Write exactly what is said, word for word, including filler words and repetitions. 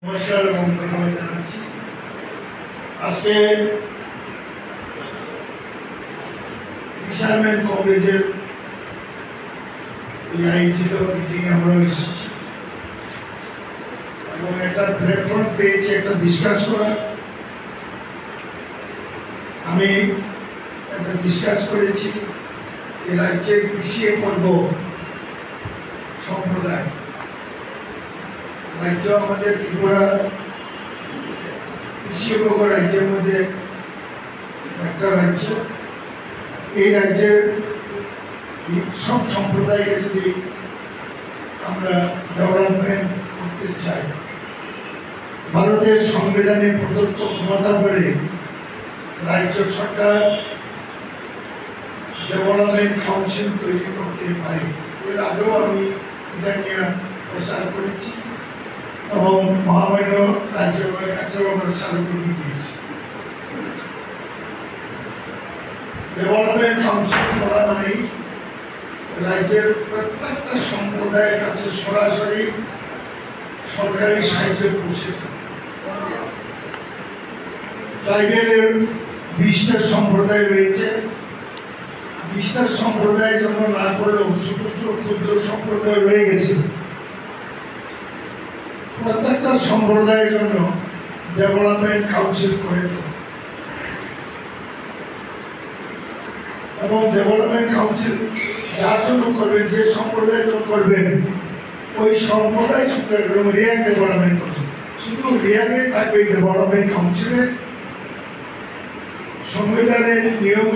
নমস্কার এবং ধন্যবাদ জানাচ্ছি। আজকে ফিশারম্যান কংগ্রেসের এই আয়োজিত মিটিংয়ে আমরা এসেছি এবং একটা প্ল্যাটফর্ম পেয়েছি একটা ডিসকাস করা। আমি একটা ডিসকাস করেছি যে রাজ্যের পিছিয়ে পড়ব সম্প্রদায়, রাজ্য আমাদের ত্রিপুরা পিছিয়ে পড়ব রাজ্যের মধ্যে একটা রাজ্য। এই রাজ্যের সব সম্প্রদায়কে যদি আমরা ডেভেলপমেন্ট করতে চাই, ভারতের সংবিধানে প্রদত্ত ক্ষমতা বলে রাজ্য সরকার ডেভেলপমেন্ট কাউন্সিল তৈরি করতে পারে। এর আগেও আমি এটা নিয়ে প্রচার করেছি এবং মহামান্য রাজ্যের কাছেও আমরা স্মারকলিপি দিয়েছি। ডেভেলপমেন্ট কাউন্সিল করা মানে রাজ্যের প্রত্যেকটা সম্প্রদায়ের কাছে সরাসরি সরকারি সাহায্য পৌঁছে যাবে। ট্রাইবেলের বিশটা সম্প্রদায় রয়েছে, বিশটা সম্প্রদায়ের জন্য না করলেও ছোট ছোট ক্ষুদ্র সম্প্রদায় রয়ে গেছে। প্রত্যেকটা সম্প্রদায়ের জন্য ডেভেলপমেন্ট কাউন্সিল করে দেবে এবং ডেভেলপমেন্ট কাউন্সিল যার জন্য করবেন, যে সম্প্রদায়ের জন্য করবেন, ওই সম্প্রদায় শুধু একদম রিয়াং ডেভেলপমেন্ট কাউন্সিল, শুধু রিয়াংয়ে থাকবে ডেভেলপমেন্ট কাউন্সিলের সংবিধানের নিয়ম